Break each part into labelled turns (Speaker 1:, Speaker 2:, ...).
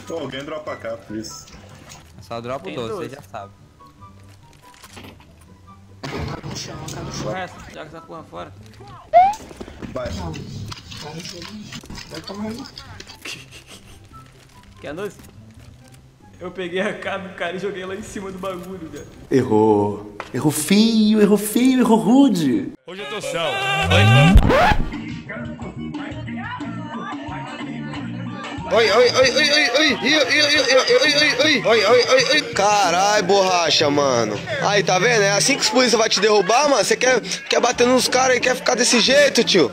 Speaker 1: Pô, alguém dropa cá, por isso.
Speaker 2: Só dropa o 12, você já sabe.
Speaker 3: No chão, tá no chão.
Speaker 4: O resto, joga essa porra fora.
Speaker 1: Vai.
Speaker 3: Não, vai no jogo. Vai tomar uma.
Speaker 4: Quer doce? Eu peguei a cara do cara e joguei lá em cima do bagulho, velho.
Speaker 5: Errou. Errou feio, errou feio, errou rude.
Speaker 6: Hoje eu tô são.
Speaker 7: Oi, oi, oi, oi, oi, oi, oi, oi, oi, oi. Carai, borracha, mano. Aí, tá vendo? É assim que os polícia vai te derrubar, mano? Você quer bater nos caras e quer ficar desse jeito, tio?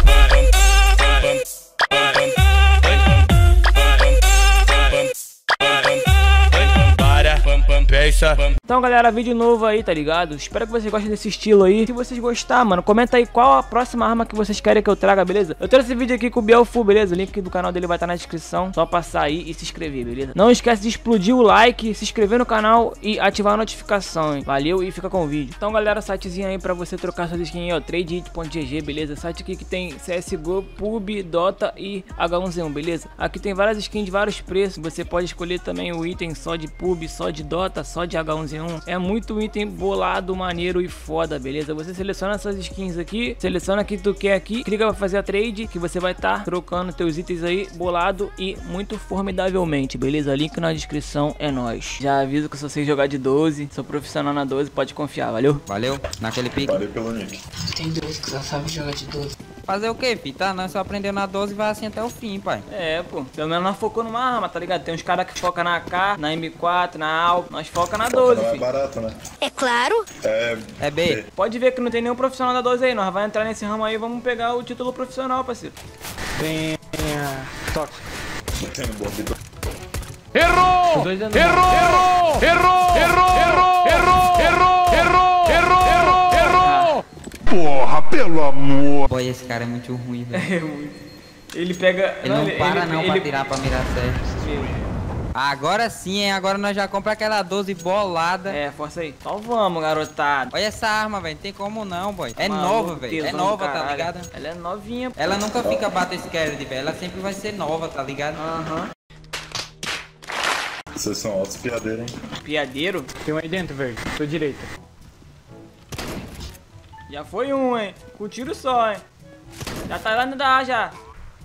Speaker 4: Então galera, vídeo novo aí, tá ligado? Espero que vocês gostem desse estilo aí. Se vocês gostar, mano, comenta aí qual a próxima arma que vocês querem que eu traga, beleza? Eu trouxe esse vídeo aqui com o Bielfu, beleza? O link do canal dele vai estar na descrição. Só passar aí e se inscrever, beleza? Não esquece de explodir o like, se inscrever no canal e ativar a notificação, hein? Valeu e fica com o vídeo. Então galera, sitezinho aí pra você trocar suas skins aí, ó, tradehit.gg, beleza? Site aqui que tem CSGO, PUB, Dota e H1Z1, beleza? Aqui tem várias skins de vários preços. Você pode escolher também o item só de PUB, só de Dota, só de H1Z1. É muito item bolado, maneiro e foda, beleza? Você seleciona essas skins aqui, seleciona o que tu quer aqui, clica pra fazer a trade, que você vai estar trocando teus itens aí, bolado e muito formidavelmente, beleza? Link na descrição, é nóis. Já aviso que se você jogar de 12, sou profissional na 12, pode confiar, valeu?
Speaker 2: Valeu, naquele pique.
Speaker 1: Valeu pelo nick.
Speaker 3: Tem 12 que já sabe jogar de 12.
Speaker 2: Fazer o que, fi? Tá, nós só aprendendo na 12 e vai assim até o fim, pai.
Speaker 4: É, pô. Pelo menos nós focamos numa arma, tá ligado? Tem uns caras que focam na AK, na M4, na AWP. Nós foca na 12,
Speaker 1: Não é
Speaker 4: filho.
Speaker 1: barato, né?
Speaker 8: É claro.
Speaker 2: É B.
Speaker 4: Pode ver que não tem nenhum profissional da 12 aí. Nós vamos entrar nesse ramo aí e vamos pegar o título profissional, parceiro.
Speaker 9: Tem toque.
Speaker 1: Tem um bombe.
Speaker 6: Errou!
Speaker 4: Os dois andam.
Speaker 6: Errou! Errou! Errou! Errou! Errou! Errou! Errou! Errou! Errou! Errou!
Speaker 5: Porra, pelo amor.
Speaker 2: Boy, esse cara é muito ruim, velho.
Speaker 4: É muito. Ele pega...
Speaker 2: Ele não para não pra tirar pra mirar certo. Agora sim, hein? Agora nós já compramos aquela 12 bolada.
Speaker 4: É, força aí. Então vamos, garotada.
Speaker 2: Olha essa arma, velho. Não tem como não, boy. É
Speaker 4: Maluco,
Speaker 2: nova, velho. É
Speaker 4: tesão
Speaker 2: nova,
Speaker 4: do
Speaker 2: tá
Speaker 4: caralho.
Speaker 2: ligado?
Speaker 4: Ela é novinha, pô.
Speaker 2: Ela nunca fica battle scared, velho. Ela sempre vai ser nova, tá ligado?
Speaker 4: Aham.
Speaker 1: Vocês são altos piadeiros, hein?
Speaker 4: Piadeiro.
Speaker 9: Tem um aí dentro, verde. Sua direita.
Speaker 4: Já foi um, hein? Com tiro só, hein? Já tá lá no da A, já.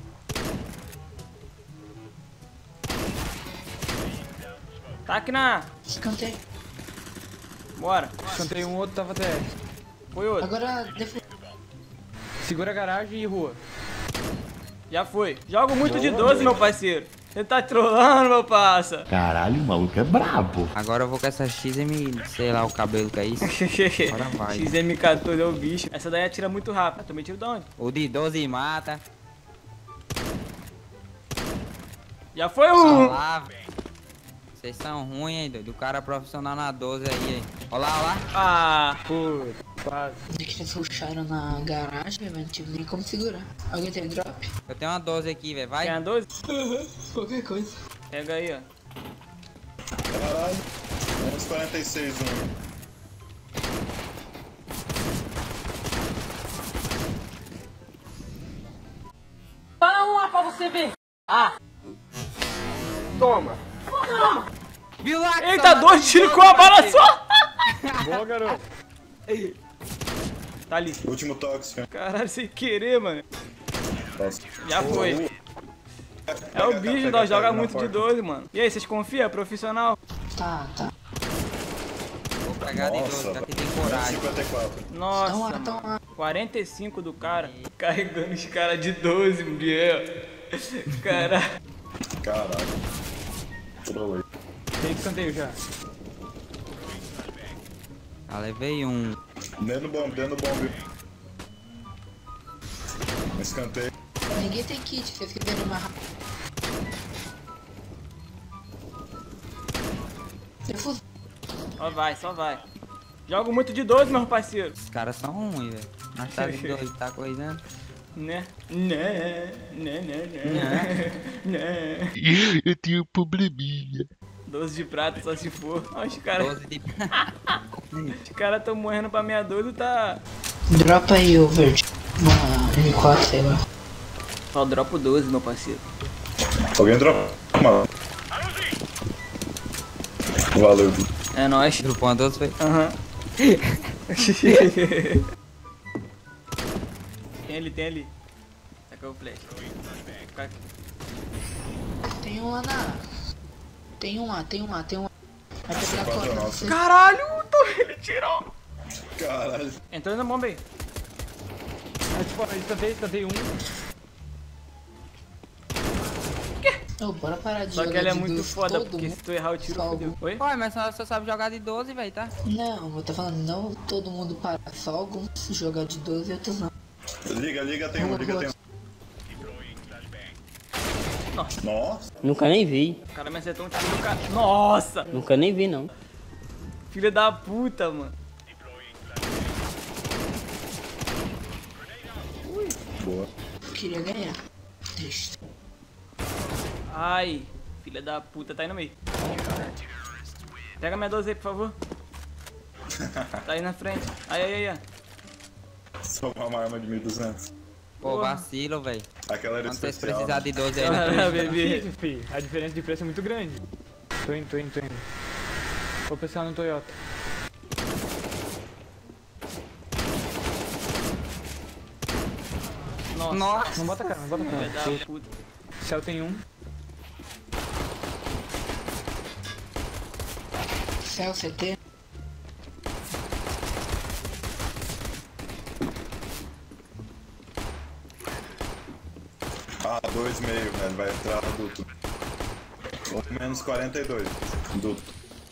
Speaker 4: Tá aqui na...
Speaker 3: Escanteio.
Speaker 4: Bora.
Speaker 9: Cantei um outro, tava TR.
Speaker 4: Foi outro.
Speaker 3: Agora, defesa.
Speaker 9: Segura a garagem e rua.
Speaker 4: Já foi. Jogo muito de 12, meu parceiro. Você tá trolando, meu parça.
Speaker 5: Caralho, o maluco é brabo.
Speaker 2: Agora eu vou com essa XM, sei lá o cabelo que é isso. Agora vai.
Speaker 4: XM14 é o bicho. Essa daí atira muito rápido. Tomei tiro de onde?
Speaker 2: O de 12 mata.
Speaker 4: Já foi um.
Speaker 2: Olá, velho. Vocês são ruins, hein, doido. O cara profissional na 12 aí, hein. Olha lá, olha lá.
Speaker 4: Ah.
Speaker 9: Quase.
Speaker 3: Que fecharam na garagem, mas não tive nem como segurar. Alguém tem drop?
Speaker 2: Eu tenho uma 12 aqui, velho. Vai.
Speaker 4: Tem a 12?
Speaker 3: Qualquer coisa.
Speaker 4: Pega aí, ó.
Speaker 1: Caralho. Menos 46, um.
Speaker 4: Para uma pra você ver. Ah. Toma.
Speaker 2: Viu lá?
Speaker 4: Eita, 2 tiros com a bala só.
Speaker 9: Boa, garoto.
Speaker 4: Tá ali.
Speaker 1: Último toque, senhor.
Speaker 4: Caralho, sem querer, mano.
Speaker 1: Nossa.
Speaker 4: Já foi. É o bicho, nós joga muito de 12, mano. E aí, vocês confiam? É profissional?
Speaker 3: Tá.
Speaker 2: Vou pegar de 12, tá que tem coragem.
Speaker 1: 54.
Speaker 4: Nossa,
Speaker 3: Então,
Speaker 4: mano.
Speaker 3: então,
Speaker 4: 45 do cara. Carregando os caras de 12, Biel. Caralho.
Speaker 1: Caralho. Trolei.
Speaker 9: Tem escanteio já.
Speaker 2: Ah, levei um.
Speaker 1: Dentro do bombe. Escanteio.
Speaker 3: ninguém tem kit, vocês que viram mais rápido.
Speaker 4: Só vai. Jogo muito de 12, meu parceiro.
Speaker 2: Os caras são ruins, velho. Nós tá de 12, tá coisando.
Speaker 4: Né?
Speaker 5: Eu tenho um probleminha.
Speaker 4: 12 de prata só se for. Olha os caras.
Speaker 2: 12 de...
Speaker 4: Os caras tão morrendo pra minha 12 e tá.
Speaker 3: Dropa aí o verde. Uma M4, sei lá.
Speaker 4: Só dropa o 12, meu parceiro.
Speaker 1: Alguém dropa. Mano. Valeu.
Speaker 4: É nóis.
Speaker 2: Dropou uma 12, foi?
Speaker 4: Aham. Tem ali. Sacou o flash. Fica aqui.
Speaker 3: Tem um lá na... Tem um lá. Vai pegar a corda.
Speaker 1: Nossa.
Speaker 4: Caralho, ele tirou.
Speaker 1: Caralho.
Speaker 4: Entrou na bomba aí.
Speaker 9: Estantei um.
Speaker 3: Ô, bora parar de
Speaker 4: Só
Speaker 3: jogar
Speaker 4: que ele é
Speaker 3: de
Speaker 4: muito
Speaker 3: 12,
Speaker 4: foda,
Speaker 3: todo
Speaker 4: porque
Speaker 3: mundo.
Speaker 4: se tu errar o tiro,
Speaker 3: Só
Speaker 4: fodeu. Oi?
Speaker 2: Oi, mas só sabe jogar de 12, velho, tá?
Speaker 3: Não, eu tô falando, não todo mundo para. Só alguns jogar de 12 e outros não.
Speaker 1: Liga, tem um. Nossa.
Speaker 8: Nunca nem vi.
Speaker 4: O cara me acertou um tiro do cara. Nossa!
Speaker 8: Nunca nem vi, não.
Speaker 4: Filha da puta, mano.
Speaker 1: Boa.
Speaker 3: Queria ganhar. Deixa.
Speaker 4: Ai, filha da puta, tá aí no meio. Pega minha 12 aí, por favor. Tá aí na frente. Aí.
Speaker 1: Só uma arma de 1200.
Speaker 2: Pô, vacilo, velho.
Speaker 1: Aquela era
Speaker 2: Quando vocês
Speaker 1: especial.
Speaker 2: precisarem de 12 aí,
Speaker 4: Ah,
Speaker 2: né?
Speaker 4: bebê.
Speaker 9: Fi, a diferença de preço é muito grande. Tô indo. Vou pensar no Toyota.
Speaker 4: Nossa.
Speaker 2: Nossa.
Speaker 9: Não bota cara.
Speaker 4: Filha da puta.
Speaker 9: Céu tem um.
Speaker 3: Céu, CT.
Speaker 1: Ah, 2,5, velho. Vai entrar no duto. Ou menos 42. Duto.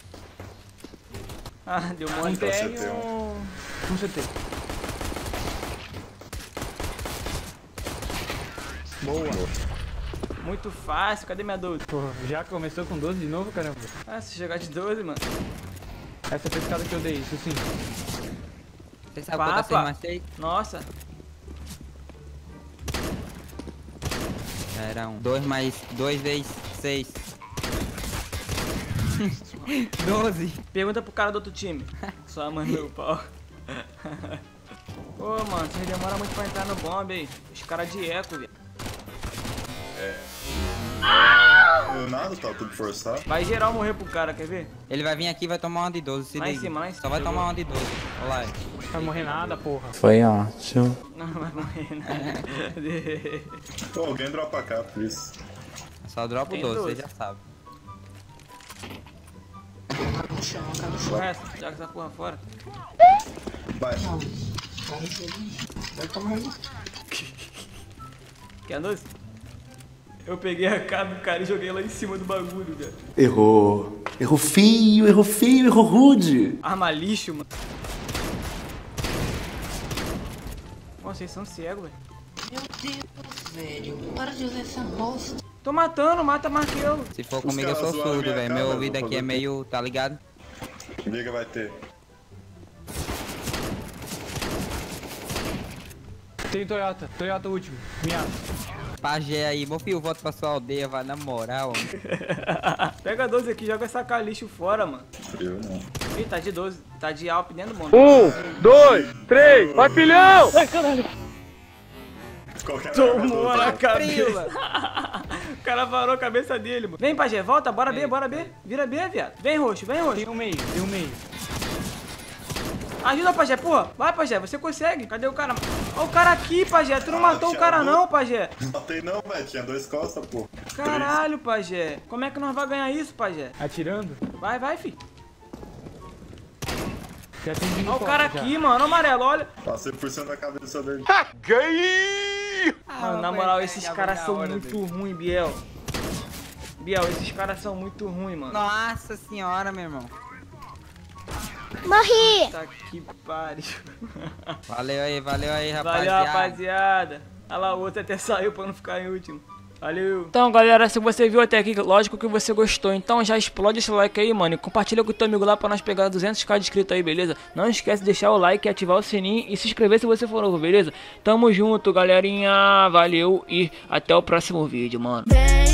Speaker 4: Ah, deu
Speaker 9: Um
Speaker 4: mole.
Speaker 1: Então,
Speaker 9: TR
Speaker 1: CT,
Speaker 9: e um CT. Boa.
Speaker 4: Muito fácil, cadê minha 12?
Speaker 9: Porra, já começou com 12 de novo, caramba.
Speaker 4: Ah, se jogar de 12, mano.
Speaker 9: Essa pescada que eu dei, isso sim.
Speaker 2: Você sabe quanto é 6 mais 6?
Speaker 4: Nossa.
Speaker 2: Era 2 mais 2 vezes 6. 12.
Speaker 4: Pergunta pro cara do outro time. Só manda meu pau. Ô, mano, vocês demoram muito pra entrar no bomb aí. Os caras de eco, velho.
Speaker 1: Nada, tá tudo forçado.
Speaker 4: Vai geral morrer pro cara, quer ver?
Speaker 2: Ele vai vir aqui e vai tomar uma de 12, se
Speaker 4: Lá em
Speaker 2: liga.
Speaker 4: cima, lá em
Speaker 2: Só
Speaker 4: cima.
Speaker 2: vai tomar uma de 12. Olha lá.
Speaker 9: Não vai morrer nada, porra.
Speaker 5: Foi ótimo.
Speaker 4: Não vai morrer, né?
Speaker 1: Pô, alguém dropa cá, please.
Speaker 2: Só dropa o
Speaker 4: Tem
Speaker 2: 12,
Speaker 4: 12.
Speaker 2: você já sabe.
Speaker 3: No chão, cara no
Speaker 4: O
Speaker 3: chão.
Speaker 4: resto, joga essa porra fora.
Speaker 1: Vai.
Speaker 3: Não. Vai jogar. Vai tomar no...
Speaker 4: Quer 12? Eu peguei a cara do cara e joguei lá em cima do bagulho, velho.
Speaker 5: Errou. Errou feio, errou rude.
Speaker 4: Arma lixo, mano. Nossa, vocês são cegos, velho.
Speaker 3: Meu Deus, velho. Para de usar essa bosta.
Speaker 4: Tô matando, mata mais que eu.
Speaker 2: Se for
Speaker 1: Os
Speaker 2: comigo eu
Speaker 1: caras
Speaker 2: sou
Speaker 1: zoaram
Speaker 2: surdo,
Speaker 1: minha
Speaker 2: velho.
Speaker 1: cara,
Speaker 2: Meu
Speaker 1: vou
Speaker 2: ouvido aqui
Speaker 1: fazer
Speaker 2: é
Speaker 1: o quê?
Speaker 2: meio, tá ligado?
Speaker 1: Liga, vai ter.
Speaker 9: Tem Toyota último. Miado.
Speaker 2: Pajé aí, meu filho, volta pra sua aldeia, vai na moral.
Speaker 4: Pega a 12 aqui, joga essa cara lixo fora, mano.
Speaker 1: Eu não.
Speaker 4: Ih, tá de 12. Tá de Alp dentro do mundo.
Speaker 6: 1, 2, 3, vai filhão! Ai, caralho.
Speaker 1: Qualquer
Speaker 4: Tomou
Speaker 1: arma,
Speaker 4: na
Speaker 1: tô
Speaker 4: cabeça. O cara varou a cabeça dele, mano. Vem, Pajé, volta, bora B, bora B. Vira B, viado. Vem, roxo, vem, roxo.
Speaker 9: Tem um meio.
Speaker 4: Ajuda, Pajé, porra. Vai, Pajé, você consegue. Cadê o cara? Ó o cara aqui, Pajé. Tu não matou o cara não, Pajé.
Speaker 1: Não matei não, velho. Tinha 2 costas, pô.
Speaker 4: Caralho, Pajé. Como é que nós vamos ganhar isso, Pajé?
Speaker 9: Atirando.
Speaker 4: Vai, fi.
Speaker 9: Já tem vindo
Speaker 4: Ó o
Speaker 9: forte,
Speaker 4: cara
Speaker 9: já.
Speaker 4: aqui, mano. Ó, amarelo, olha.
Speaker 1: Passei por cima da cabeça dele.
Speaker 4: Mano, na moral, esses caras são muito ruins, Biel. Biel, esses caras são muito ruins, mano.
Speaker 2: Nossa senhora, meu irmão.
Speaker 4: Tá que pariu.
Speaker 2: Valeu aí, rapaziada.
Speaker 4: Valeu, rapaziada. Olha lá, o outro até saiu pra não ficar em último. Valeu. Então, galera, se você viu até aqui, lógico que você gostou. Então já explode esse like aí, mano. E compartilha com o teu amigo lá pra nós pegar 200k de inscritos aí, beleza? Não esquece de deixar o like, ativar o sininho e se inscrever se você for novo, beleza? Tamo junto, galerinha. Valeu e até o próximo vídeo, mano.